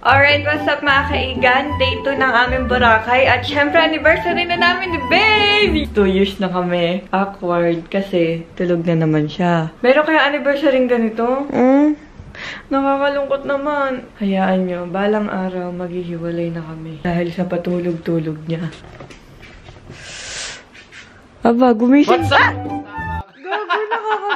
Alright, what's up mga kaigan? Day 2 ng aming Boracay. At syempre, anniversary na namin ni Babe! 2 years na kami. Awkward kasi tulog na naman siya. Meron kaya anniversary ganito? Nakakalungkot naman. Hayaan nyo, balang araw maghihiwalay na kami. Dahil sa patulog-tulog niya. Aba, gumising. What's up? Gago,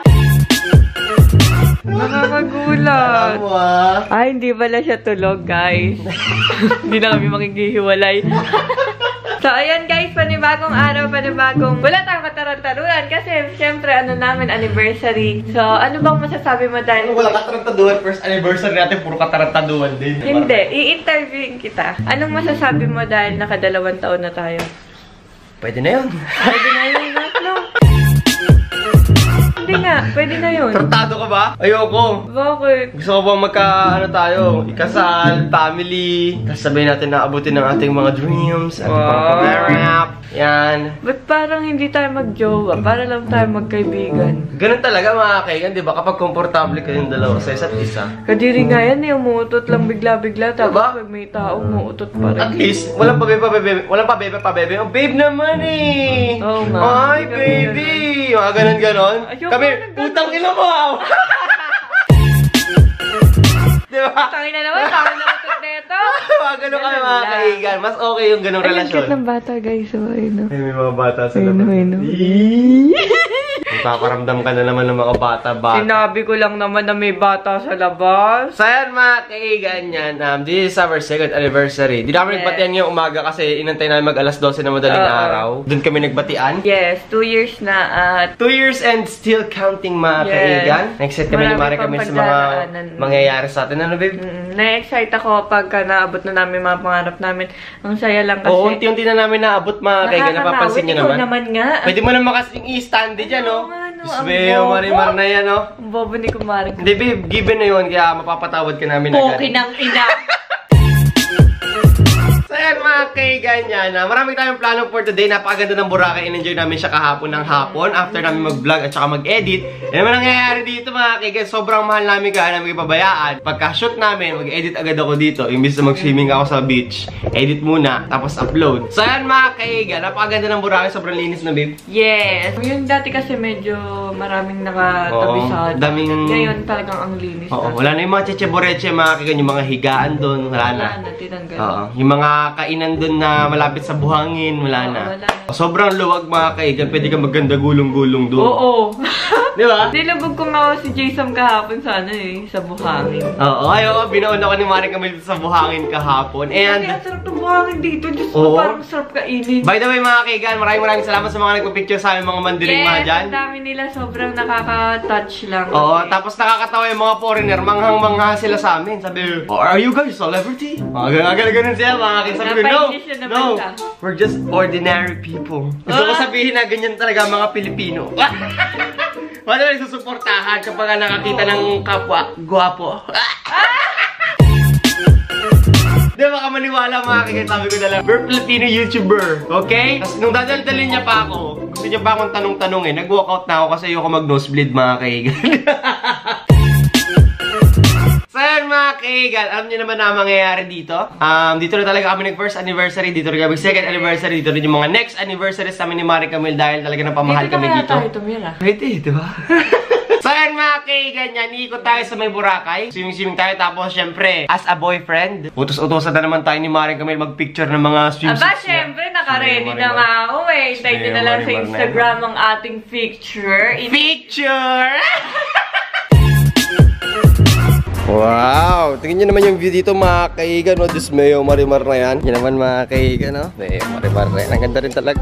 nakakagulat. Ay, hindi pala siya tulog, guys. Hindi na kami makikhiwalay. So, ayan guys, panibagong araw, panibagong... Wala tayong katarantaduhan kasi, syempre, ano namin, anniversary. So, ano bang masasabi mo dahil... Wala katarantaduhan, first anniversary natin, puro katarantaduhan din. Hindi, i-interviewin kita. Anong masasabi mo dahil nakadalawang taon na tayo? Pwede na yun. Pwede na yun, no? Hindi nga, pwede na yun. Tratado ka ba? Ayoko. Bakit? Gusto ko ba ano tayo? Ikasal, family. Tapos sabihin natin na abutin ng ating mga dreams. Ating mga pag-rap. Yan. Ba't parang hindi tayo mag-jowa? Para lang tayo magkaibigan. Ganun talaga mga kaigan, di ba? Kapag komportable kayong dalawa sa isa't isa. Kadiri nga yan eh, umuutot lang bigla-bigla. Tapos pag may tao, umuutot pa rin. At least, walang pabebe. Oh, babe naman eh. Oo nga. Ay, baby. Mga ganon-ganon. Kami, utang ina mo. Diba? Tangin na naman, tangin na utot neto. Mga ganon kami mga kaigan. Mas okay yung ganong relasyon. Ay, ang cute ng bata guys. So, ayun, no? Ay, may mga bata sa labas. Ayun. Magpaparamdam ka na naman ng mga bata. Sinabi ko lang naman na may bata sa labas. So yan mga kaigan yan, this is our second anniversary. Di namin nagbatian ngayong umaga kasi inantay namin mag alas 12 na madaling araw. Doon kami nagbatian. Yes, 2 years na at... 2 years and still counting mga kaigan. Na-excite kami ni Mari kami sa mga mangyayari sa atin. Ano babe? Na-excite ako pagka naabot na namin mga pangarap namin. Ang saya lang kasi... Oo, unti-unti na namin naabot mga kaigan. Napapansin nyo naman. Naman nga. Pwede mo naman kasing i-stand dyan, no? Ang Marimar na yan, no? Ang bobo ni Kumari. Hindi, babe. Given na yun, kaya mapapatawad ka namin agad. Poki ng ina! So yan mga kaiganyan, marami tayong plano for today. Napakaganda ng Boracay. In-enjoy namin siya kahapon ng hapon after namin mag-vlog at saka mag-edit. Yan naman nangyayari dito mga kaigan. Sobrang mahal namin kaya namin ipabayaan. Pagka-shoot namin, mag-edit agad ako dito. Imbis na mag-swimming ako sa beach, edit muna, tapos upload. So yan mga kaigan, napakaganda ng Boracay. Sobrang linis na babe. Yes! Yung dati kasi medyo maraming nakatabi sa daming... Ngayon talagang ang linis. Oo, wala na yung mga cheche-boreche mga kaigan. Yung mga higaan doon, wala na. Wala na, tinanggal. Oo, yung mga kainan doon na malapit sa buhangin, wala na. Wala na. Sobrang luwag mga kaigan, pwede ka maganda gulong-gulong doon. Oo. Di ba? Nilabog ko nga si Jason kahapon sa sa buhangin. Oo, binaon ako ni Mari kami sa buhangin kahapon. And kasi ang sarap ng buhangin dito. Diyos ko, parang sarap kainin. By the way mga kaigan, maraming salamat sa mga nagpapicture sa aming mga mandiling mga dyan. Yes, ang dami nila. Sobrang nakaka-touch lang. Oo, tapos nakakatawa yung mga foreigner. Manghang-mangha sila sa amin. Sabi, oh, are you guys celebrity? Ganun sila mga kaigan. Sabi ko, no, we're just ordinary people. Gusto ko sabihin na ganyan talaga mga Pilipino. Wala na susuportahan kapag nakakita ng kapwa gwapo. Di ba ka maniwala mga kaigan? Sabi ko na lang, we're Filipino YouTuber. Okay? Tapos nung dadaldalin niya pa ako, gusto niya pa akong tanong-tanong nag-walkout na ako kasi ayoko mag-nosebleed mga kaigan. So yan mga kaigan, alam niyo naman na mangyayari dito. Dito na talaga kami nag-first anniversary, dito na kami second anniversary, dito rin yung mga next anniversaries namin ni Mari Camille dahil talaga napamahal kami dito. Dito tumira. Pwede, di ba? So yan mga kaigan yan, iikot tayo sa may Boracay. Swimming tayo tapos syempre, as a boyfriend, utos-utosan na naman tayo ni Mari Camille mag-picture ng mga swimsuits niya. Aba, syempre, naka-ready na nga ako eh. Hintay nyo na lang sa Instagram ang ating picture. Picture! Wow! Tingnan nyo naman yung view dito mga kaigan, no? Diyos mayo, marimar na yan. Yan naman mga kaigan, no? Marimar na yan. Ang ganda rin talaga.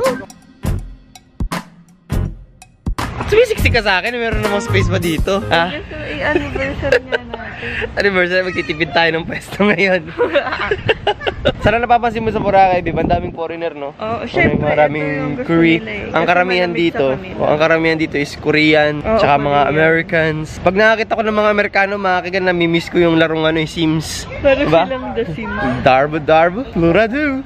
Sumisiksik ka sa akin, meron namang space pa dito. Anniversary nga natin. Anniversary, magtitipid tayo ng pwesto ngayon. Sana napapansin mo sa Boracay, Bib, ang daming foreigner, no? Oo, syempre. Maraming Korean. Ang karamihan dito, is Korean, tsaka mga Americans. Pag nakakita ko ng mga Amerikano, makakagan namimiss ko yung larong yung Sims. Parang silang The Sims. Darbo, Luradu.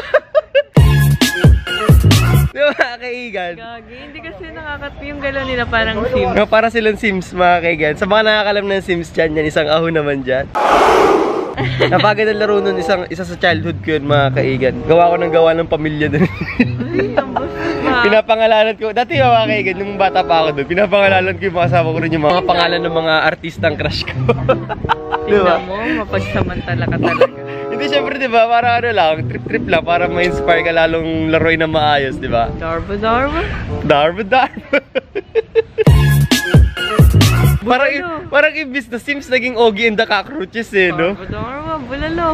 Diba mga kaigan? Gagi, hindi kasi yung galaw nila parang Sims. Para silang Sims mga kaigan. Sa mga nakakalam ng Sims dyan, yan isang ahon naman dyan. Napaganda laro nun, isa sa childhood ko yun mga kaigan. Gawa ko ng gawa ng pamilya dun. Ay, ang busog. Pinapangalanan ko, dati mga kaigan, nung bata pa ako dun, pinapangalanan ko yung mga kasama ko rin yung mga pangalan ng mga artistang crush ko. Diba? Tingnan mo, mapagsamantala ka talaga. Hindi, syempre, diba, para ano lang, trip-trip lang, para ma-inspire ka lalong laruin na maayos, diba? Darba, darba. Darba, darba. Parang imbis na Sims, naging Ogie and the Cockroaches eh, no? Darba, darba, bulalo.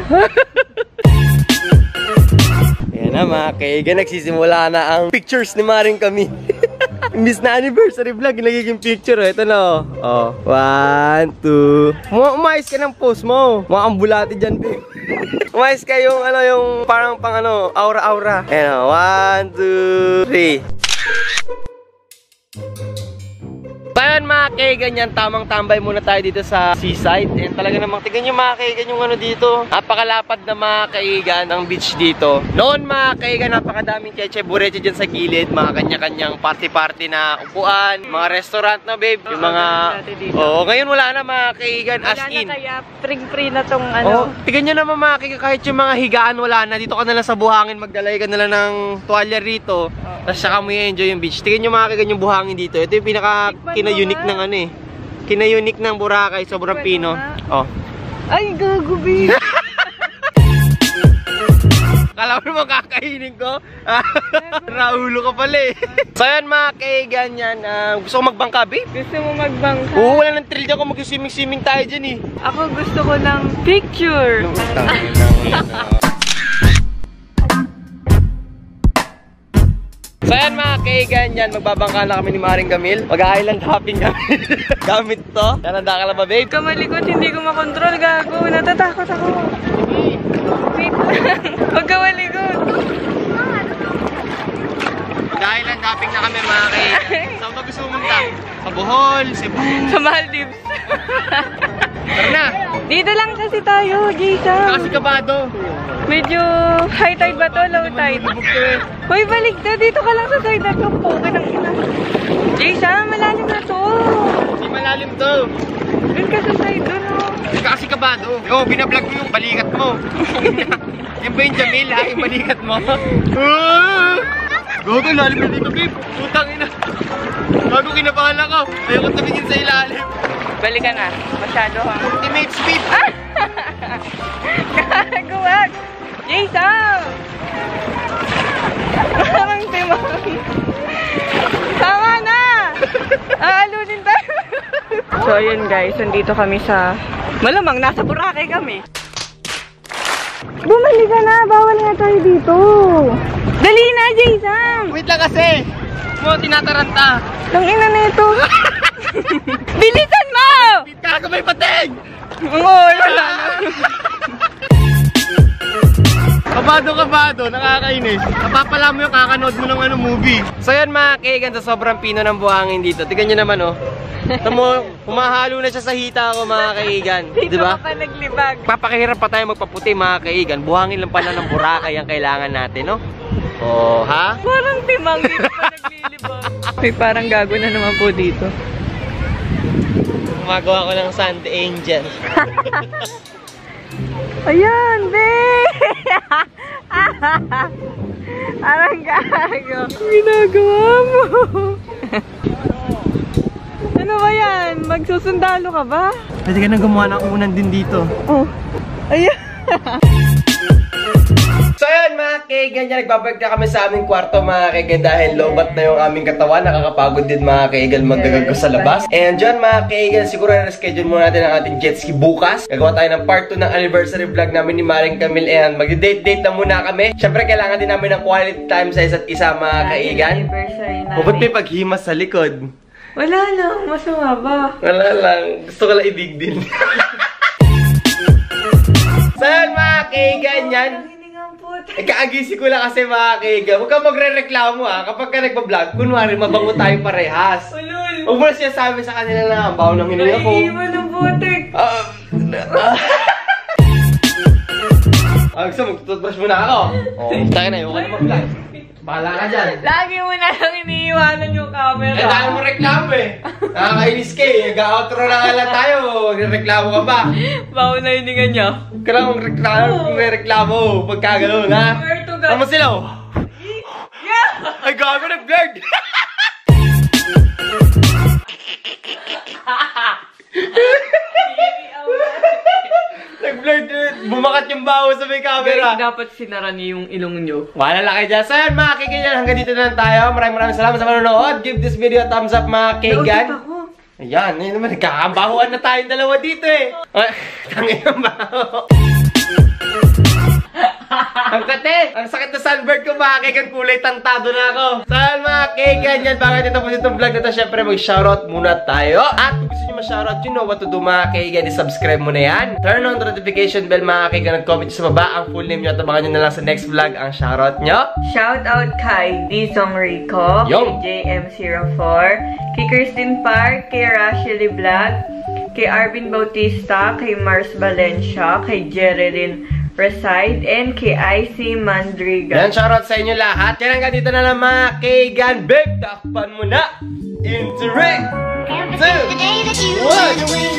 Yan na mga kaigan, nagsisimula na ang pictures ni Maring kami. Imbis na anniversary vlog, nagiging picture. Ito na oh. 1, 2. Umayos ka ng post mo. Mga ambulati dyan, babe. Umayos ka yung ano, yung parang pang ano, aura-aura. Ayan o, 1, 2, 3. Bayan mga kaigan yan, tamang tambay muna tayo dito sa seaside. And talaga namang tignan nyo mga kaigan yung ano dito. Napakalapad na mga kaigan ng beach dito. Noon mga kaigan, napakadaming keche bureche dyan sa gilid. Mga kanya-kanyang party-party na upuan. Mga restaurant na babe. Yung mga... Oo, ngayon wala na mga kaigan as in. Wala na kaya free na tong ano. Tignan nyo naman mga kaigan, kahit yung mga higaan wala na. Dito ka na lang sa buhangin, magdalay ka na lang ng tuwalya rito. Tapos saka mo i-enjoy yung beach. Tignan nyo mga kaigan yung buhangin dito. Ito yung pinaka... Kina-unique ng ano eh. Kina-unique ng Boracay, sobrang pino. Oh. Ay, gagubi. Kala mo naman kakainin ko? Raulo ka pala eh. So yan mga kaigan yan. Gusto ko magbangka, babe? Gusto mo magbangka? Oo, wala nang thrill dyan kung mag-swimming-swimming tayo dyan eh. Ako gusto ko ng picture. So yan mga kaigan yan, magbabangka na kami ni Maring Camille. Mag-island hopping kami. Gamit to. Nananda ka na ba, babe? Kamalikot, hindi ko makontrol, gago. Natatakot ako. Wait lang. Huwag kamalikot. Mag-island hopping na kami mga kaigan. Saan ba gusto mo munta? Sa Bohol, Cebu. Sa Maldives. Tara na. Dito lang kasi tayo, Jason. Kasi kabado. Medyo high tide ba to? Low tide? Hoy, balik na. Dito ka lang sa side na to. Poga ng ina. Jason, malalim na to. Hindi malalim to. Doon ka sa side doon, oh. Kasi kabado. Yo, binablog mo yung balikat mo. Yan ba yung Jamil ha? Yung balikat mo? Gogo, lalim na dito, babe. Putang ina. Bago kinabahala ka. Ayaw ko tumingin sa ilalim. Balik ka na. Masyado ha. Ultimate speed. Kagaguwag. Jason! Parang timang. Tama na! Aalunin tayo. So ayun guys, nandito kami sa... Malamang nasa Boracay kami. Bumalik ka na, bawal na tayo dito. Dali na, Jason! Wait lang kasi. Mo, tinataranta. Tangina na ito. Bilisan mo! Kaso may pating! Oo, wala na. Kabado, nakakainis. Napapala mo yung kakanood mo ng movie. So yan mga kaigan, sa sobrang pino ng buhangin dito. Tignan nyo naman oh. Tamo, humahalo na siya sa hita ko mga kaigan. Dito diba? ka pa naglibag. Papakihirap pa tayo magpaputi mga kaigan. Buhangin lang pala ng Boracay ang kailangan natin, no? Oh, ha? Parang timang dito pa naglilibag. May parang gago na naman po dito. Gumagawa ko ng Sand Angel. Ayan, be! Parang gago. Ginagawa mo. Ano ba yan? Magsusundalo ka ba? Pwede ka nang gumawa ng unan din dito. Oh. Ayan. So yun mga kaigan, nagbabalik na kami sa aming kwarto mga kaigan dahil lobat na yung aming katawan. Nakakapagod din mga kaigan magdagag sa labas. And dyan mga kaigan, siguro na-schedule muna natin ang ating jet ski bukas. Gagawa tayo ng part 2 ng anniversary vlog namin ni Maring Camille. And mag-date-date na muna kami. Siyempre kailangan din namin ng quality time sa isa't isa mga kaigan. Ba't may paghimas sa likod? Wala lang, masama ba? Wala lang, gusto ko lang ibig din. So yun mga kaigan yan. Kaagisi ko lang kasi mga kaigan. Huwag kang magre-reklamo ha. Kapag ka nagpa-vlog, kunwari mabango tayo parehas. Ulul. Huwag mo na siya sabi sa kanila na ang baho ng hininga ko. Naiiwan ng butik. Gusto mo, tututbrush muna ako. Oh, tayo na, huwag ka na mag-vlog. Bahala ka dyan. Lagi mo na lang iniiwanan yung camera. Eh, dahil mo reklamo eh. Nakakainis ka eh. Nag-outro na lang tayo. Magreklamo ka ba? Bawo na hiningan niya. Kailangan may reklamo. Pagka gano'n, ha? Swear to God. Tama sila, oh. Yeah! Ay, gago, nag-blurred. Nag-blurred. Bumakat yung baho sa may camera. Guys, dapat sinara niyo yung ilong niyo. Wala lang kayo dyan. So yun, mga kaigan, hanggang dito na lang tayo. Maraming salamat sa panonood. Give this video a thumbs up, mga kaigan. Nausap ako. Ayan, yun naman, nagkakambahuan na tayong dalawa dito eh. Tangin yung baho. Ang kate! Ang sakit na sunburn ko, mga kaigan, kulay tantado na ako. Saan mga kaigan yan? Bakit ito po itong vlog na ito? Siyempre, mag-shoutout muna tayo. At kung gusto nyo ma-shoutout, you know what to do, mga kaigan. I-subscribe mo na yan. Turn on the notification bell, mga kaigan. Nag-comment sa baba ang full name nyo. At abangan nyo na lang sa next vlog ang shoutout nyo. Shout out kay Dizong Rico, Yung. kay JM04, kay Christine Park, kay Rasheli Vlog, kay Arvin Bautista, kay Mars Valencia, kay Jerilyn Reside, and kay IC Mandriga. Yan, shoutout sa inyo lahat. Yan hanggang dito na lang, mga kaigan. Babe, takpan mo na. Into 3, 2, 1.